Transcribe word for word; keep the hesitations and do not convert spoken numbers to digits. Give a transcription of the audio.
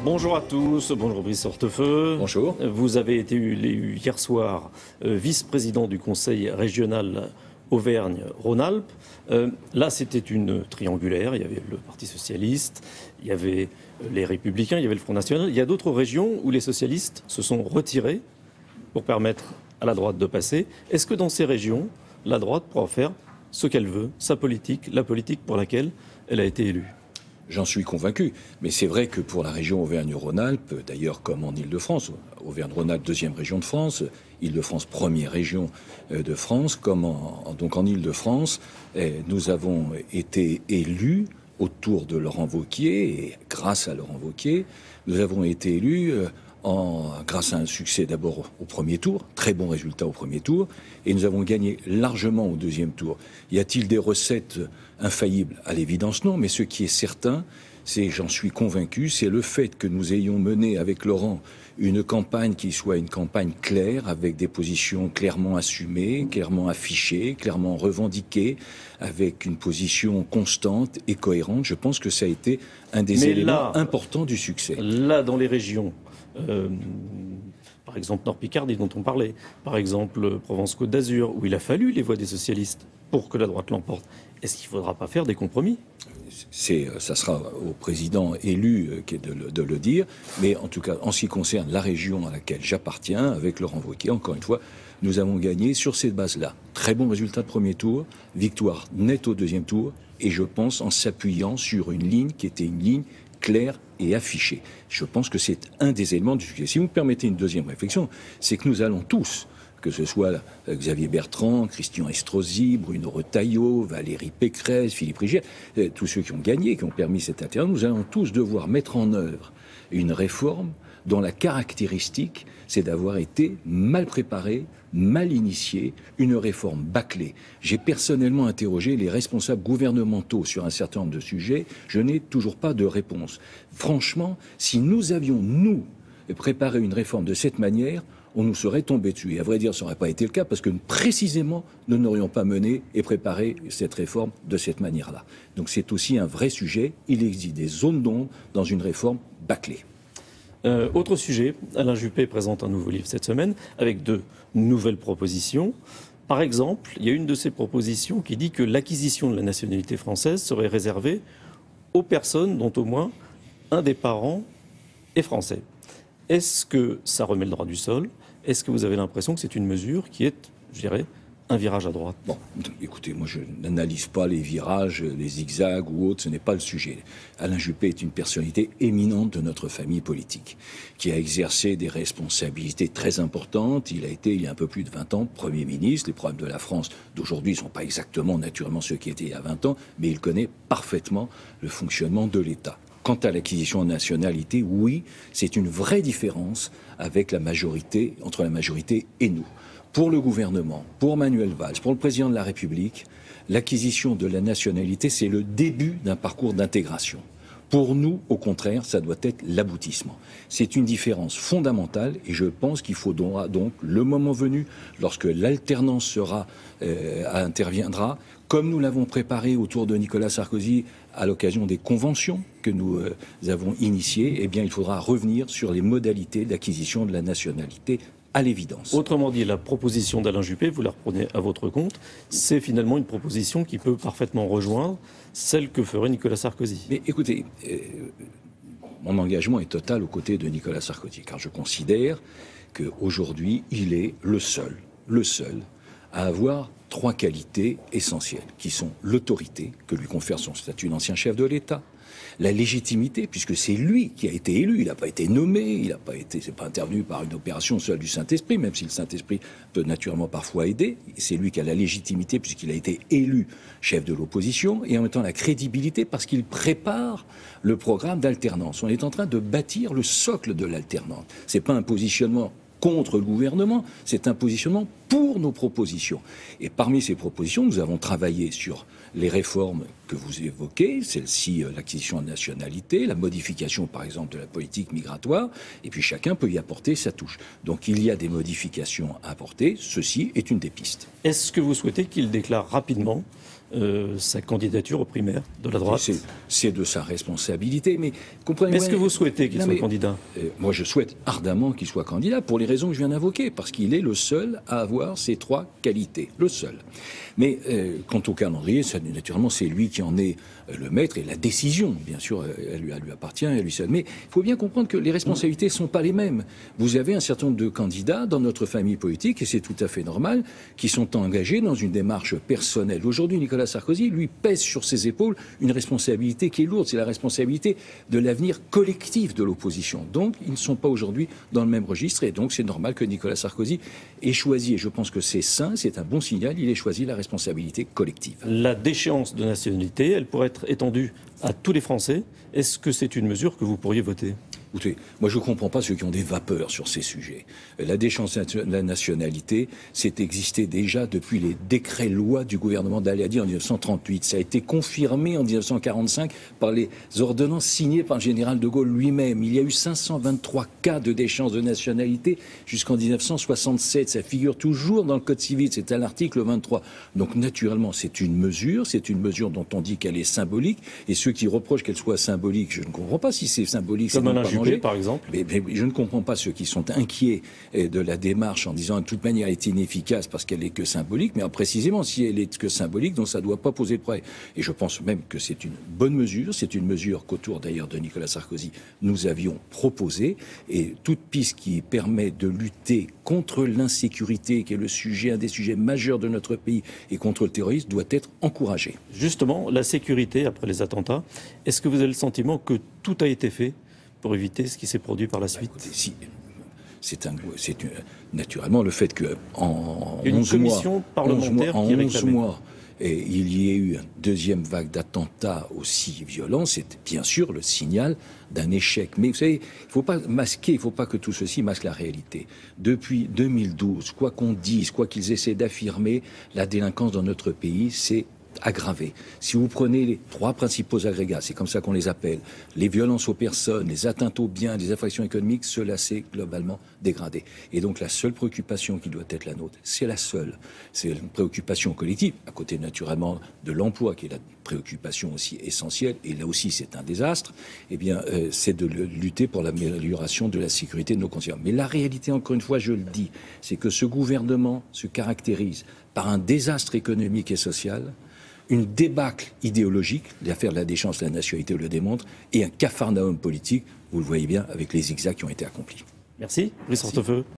Bonjour à tous, bonjour Brice Hortefeux. Bonjour. Vous avez été élu hier soir euh, vice-président du conseil régional Auvergne-Rhône-Alpes. Euh, là, c'était une triangulaire. Il y avait le Parti socialiste, il y avait les Républicains, il y avait le Front national. Il y a d'autres régions où les socialistes se sont retirés pour permettre à la droite de passer. Est-ce que dans ces régions, la droite pourra faire ce qu'elle veut, sa politique, la politique pour laquelle elle a été élue ? J'en suis convaincu. Mais c'est vrai que pour la région Auvergne-Rhône-Alpes, d'ailleurs comme en Île-de-France, Auvergne-Rhône-Alpes, deuxième région de France, Île-de-France, première région de France, comme en, donc en Île-de-France, nous avons été élus autour de Laurent Wauquiez, et grâce à Laurent Wauquiez, nous avons été élus en, grâce à un succès d'abord au premier tour, très bon résultat au premier tour, et nous avons gagné largement au deuxième tour. Y a-t-il des recettes infaillibles? À l'évidence, non, mais ce qui est certain, c'est, j'en suis convaincu, c'est le fait que nous ayons mené avec Laurent une campagne qui soit une campagne claire, avec des positions clairement assumées, clairement affichées, clairement revendiquées, avec une position constante et cohérente. Je pense que ça a été un des mais éléments là, importants du succès. Là, dans les régions, euh, par exemple Nord-Picardie dont on parlait, par exemple Provence-Côte d'Azur, où il a fallu les voix des socialistes pour que la droite l'emporte, est-ce qu'il ne faudra pas faire des compromis ? C'est, ça sera au président élu de le, de le dire, mais en tout cas, en ce qui concerne la région à laquelle j'appartiens, avec Laurent Wauquiez, encore une fois, nous avons gagné sur cette base-là. Très bon résultat de premier tour, victoire nette au deuxième tour, et je pense en s'appuyant sur une ligne qui était une ligne claire et affichée. Je pense que c'est un des éléments du succès. Si vous me permettez une deuxième réflexion, c'est que nous allons tous, que ce soit Xavier Bertrand, Christian Estrosi, Bruno Retailleau, Valérie Pécresse, Philippe Rigière, tous ceux qui ont gagné, qui ont permis cette alternance, nous allons tous devoir mettre en œuvre une réforme dont la caractéristique, c'est d'avoir été mal préparé, mal initié, une réforme bâclée. J'ai personnellement interrogé les responsables gouvernementaux sur un certain nombre de sujets, je n'ai toujours pas de réponse. Franchement, si nous avions, nous, préparé une réforme de cette manière, on nous serait tombé dessus. Et à vrai dire, ça n'aurait pas été le cas parce que précisément, nous n'aurions pas mené et préparé cette réforme de cette manière-là. Donc c'est aussi un vrai sujet. Il existe des zones d'ombre dans une réforme bâclée. Euh, autre sujet, Alain Juppé présente un nouveau livre cette semaine avec de nouvelles propositions. Par exemple, il y a une de ces propositions qui dit que l'acquisition de la nationalité française serait réservée aux personnes dont au moins un des parents est français. Est-ce que ça remet le droit du sol ? Est-ce que vous avez l'impression que c'est une mesure qui est, je dirais, un virage à droite ? Bon, écoutez, moi je n'analyse pas les virages, les zigzags ou autres, ce n'est pas le sujet. Alain Juppé est une personnalité éminente de notre famille politique, qui a exercé des responsabilités très importantes. Il a été, il y a un peu plus de vingt ans, Premier ministre. Les problèmes de la France d'aujourd'hui ne sont pas exactement, naturellement, ceux qui étaient il y a vingt ans, mais il connaît parfaitement le fonctionnement de l'État. Quant à l'acquisition de nationalité, oui, c'est une vraie différence avec la majorité, entre la majorité et nous. Pour le gouvernement, pour Manuel Valls, pour le président de la République, l'acquisition de la nationalité, c'est le début d'un parcours d'intégration. Pour nous, au contraire, ça doit être l'aboutissement. C'est une différence fondamentale et je pense qu'il faudra donc, le moment venu, lorsque l'alternance sera, euh, interviendra, comme nous l'avons préparé autour de Nicolas Sarkozy à l'occasion des conventions que nous euh, avons initiées, eh bien, il faudra revenir sur les modalités d'acquisition de la nationalité à l'évidence. Autrement dit, la proposition d'Alain Juppé, vous la reprenez à votre compte, c'est finalement une proposition qui peut parfaitement rejoindre celle que ferait Nicolas Sarkozy. Mais écoutez, euh, mon engagement est total aux côtés de Nicolas Sarkozy, car je considère qu'aujourd'hui, il est le seul, le seul, à avoir trois qualités essentielles, qui sont l'autorité, que lui confère son statut d'ancien chef de l'État, la légitimité, puisque c'est lui qui a été élu, il n'a pas été nommé, il n'a pas été, c'est pas intervenu par une opération seule du Saint-Esprit, même si le Saint-Esprit peut naturellement parfois aider, c'est lui qui a la légitimité puisqu'il a été élu chef de l'opposition, et en même temps la crédibilité parce qu'il prépare le programme d'alternance. On est en train de bâtir le socle de l'alternance. C'est pas un positionnement contre le gouvernement, c'est un positionnement pour nos propositions. Et parmi ces propositions, nous avons travaillé sur les réformes que vous évoquez, celle-ci, euh, l'acquisition de nationalité, la modification, par exemple, de la politique migratoire, et puis chacun peut y apporter sa touche. Donc il y a des modifications à apporter, ceci est une des pistes. Est-ce que vous souhaitez qu'il déclare rapidement euh, sa candidature aux primaires de la droite. C'est de sa responsabilité, mais comprenez. Mais est-ce que vous souhaitez qu'il soit mais, candidat euh, Moi, je souhaite ardemment qu'il soit candidat pour les raisons que je viens d'invoquer, parce qu'il est le seul à avoir ces trois qualités, le seul. Mais euh, quant au calendrier, ça, naturellement, c'est lui qui en est euh, le maître, et la décision, bien sûr, elle lui, elle lui appartient, elle lui seul. Mais il faut bien comprendre que les responsabilités ne sont pas les mêmes. Vous avez un certain nombre de candidats dans notre famille politique, et c'est tout à fait normal, qui sont engagés dans une démarche personnelle. Aujourd'hui, Nicolas Sarkozy, lui, pèse sur ses épaules une responsabilité qui est lourde. C'est la responsabilité de l'avenir collectif de l'opposition. Donc, ils ne sont pas aujourd'hui dans le même registre, et donc c'est normal que Nicolas Sarkozy ait choisi, et je pense que c'est sain, c'est un bon signal, il ait choisi la responsabilité collective. La déchéance de nationalité, elle pourrait être étendue à tous les Français. Est-ce que c'est une mesure que vous pourriez voter ? Écoutez, moi je ne comprends pas ceux qui ont des vapeurs sur ces sujets. La déchéance de la nationalité, c'est existé déjà depuis les décrets-lois du gouvernement d'Al-Hadi en mille neuf cent trente-huit. Ça a été confirmé en mille neuf cent quarante-cinq par les ordonnances signées par le général de Gaulle lui-même. Il y a eu cinq cent vingt-trois cas de déchéance de nationalité jusqu'en mille neuf cent soixante-sept. Ça figure toujours dans le Code civil, c'est à l'article vingt-trois. Donc naturellement, c'est une mesure, c'est une mesure dont on dit qu'elle est symbolique. Et ceux qui reprochent qu'elle soit symbolique, je ne comprends pas si c'est symbolique. Comme un Juppé, par exemple. Mais, mais je ne comprends pas ceux qui sont inquiets de la démarche en disant de toute manière elle est inefficace parce qu'elle n'est que symbolique, mais précisément si elle est que symbolique, donc ça ne doit pas poser de problème. Et je pense même que c'est une bonne mesure, c'est une mesure qu'autour d'ailleurs de Nicolas Sarkozy nous avions proposée, et toute piste qui permet de lutter contre l'insécurité, qui est le sujet, un des sujets majeurs de notre pays, et contre le terrorisme, doit être encouragée. Justement, la sécurité après les attentats, est-ce que vous avez le sentiment que tout a été fait pour éviter ce qui s'est produit par la suite? Bah, écoutez, si, c'est un, c'est une, naturellement le fait que en il y a une onze commission mois, parlementaire onze mois, qui en onze réclamait. mois, et il y ait eu une deuxième vague d'attentats aussi violents, c'est bien sûr le signal d'un échec. Mais vous savez, il ne faut pas masquer, il ne faut pas que tout ceci masque la réalité. Depuis deux mille douze, quoi qu'on dise, quoi qu'ils essaient d'affirmer, la délinquance dans notre pays, c'est aggravé. Si vous prenez les trois principaux agrégats, c'est comme ça qu'on les appelle, les violences aux personnes, les atteintes aux biens, les infractions économiques, cela s'est globalement dégradé. Et donc la seule préoccupation qui doit être la nôtre, c'est la seule, c'est une préoccupation collective, à côté naturellement de l'emploi, qui est la préoccupation aussi essentielle, et là aussi c'est un désastre, eh bien euh, c'est de lutter pour l'amélioration de la sécurité de nos concitoyens. Mais la réalité, encore une fois, je le dis, c'est que ce gouvernement se caractérise par un désastre économique et social, une débâcle idéologique, l'affaire de la déchéance de la nationalité le démontre, et un capharnaüm politique, vous le voyez bien, avec les zigzags qui ont été accomplis. Merci, Brice Hortefeux.